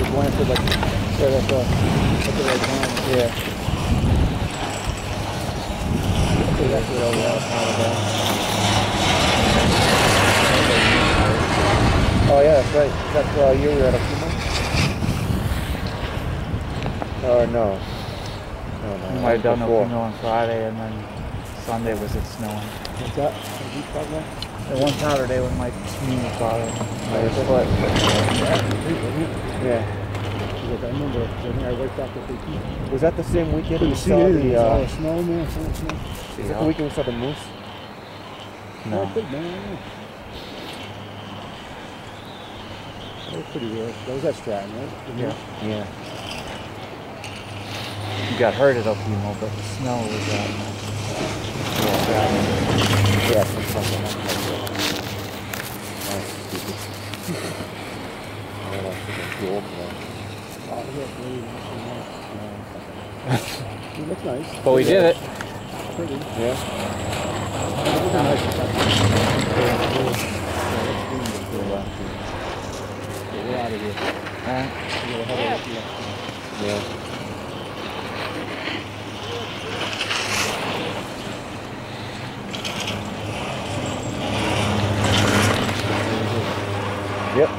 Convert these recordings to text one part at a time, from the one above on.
Blanford, like, right at the right time. Yeah. That's what all that about. Oh yeah, that's right. That's you were at a few months? No. We might have done a few on Friday, and then Sunday was it snowing. What's that? And one Saturday when my knee was bothering my foot. Yeah. I remember when I worked out with the people. Was that the same weekend we saw the snow, man? Was that the weekend we saw the moose? No. That was pretty weird. That was at Stratton, right? Yeah. You got hurt at Okemo, but the snow was out. Yeah, something like that. Nice. Too old for that. It looks nice. But we did it. Pretty. Yeah. It was nice. We're out of here. Yeah. Yep.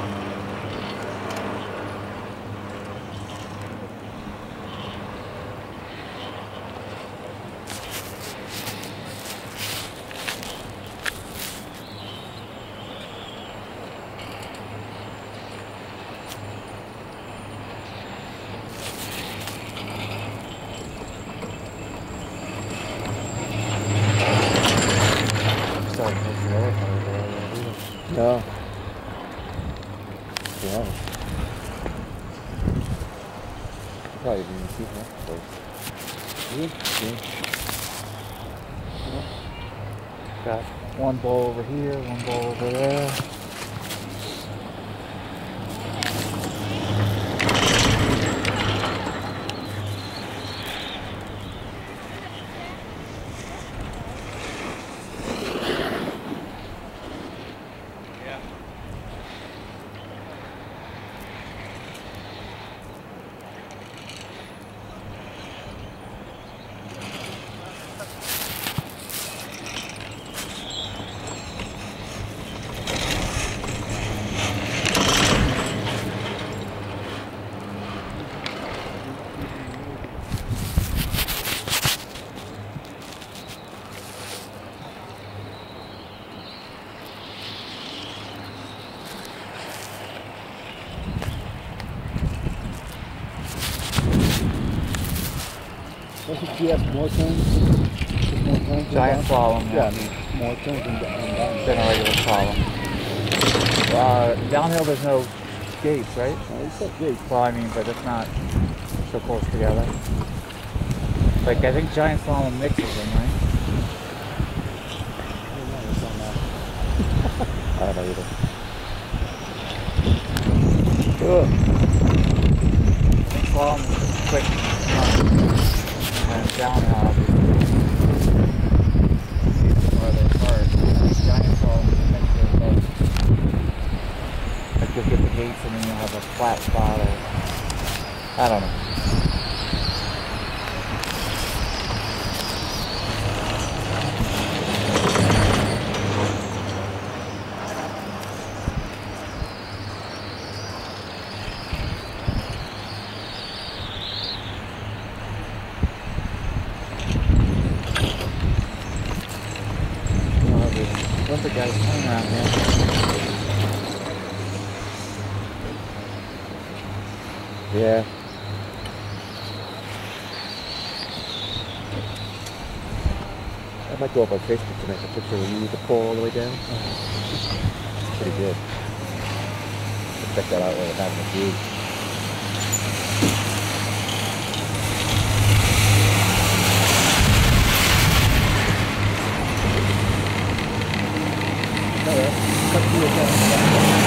No. Yeah. Probably didn't see that place. Yeah. Got one bowl over here, one bowl over there. Doesn't she have more turns? More turns Giant slalom, yeah. I mean, more turns than down. Than a regular slalom. Downhill there's no gates, right? No, it's so big. Well, I mean, but it's not so close together. Like, I think giant slalom mixes them, right? I don't know either. Slalom is quick, and downhill or they hard. Giant slalom is a mixture of both. Like you'll get the gates and then you'll have a flat spot, or I don't know. What's the guy's playing around here? Yeah. I might go up on Facebook to make a picture when you need the pole all the way down. Pretty good. Check that out while we're having a view. Cut through it down.